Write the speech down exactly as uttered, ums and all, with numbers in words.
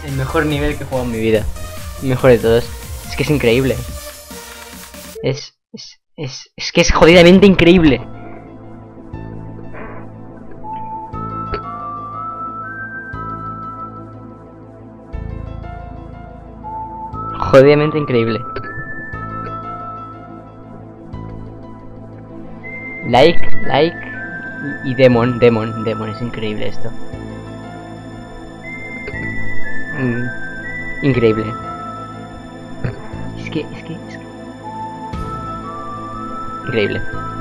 el mejor nivel que he jugado en mi vida. El mejor de todos. Es que es increíble. Es... Es, es, es que es jodidamente increíble. Jodidamente increíble. Like, like y, y Demon, Demon, Demon, es increíble esto. Mm, increíble. Es que, es que, es que... Increíble.